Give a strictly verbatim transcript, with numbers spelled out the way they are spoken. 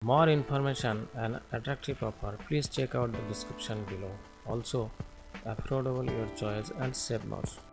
More information and attractive offer, please check out the description below. Also, affordable your choice and save more.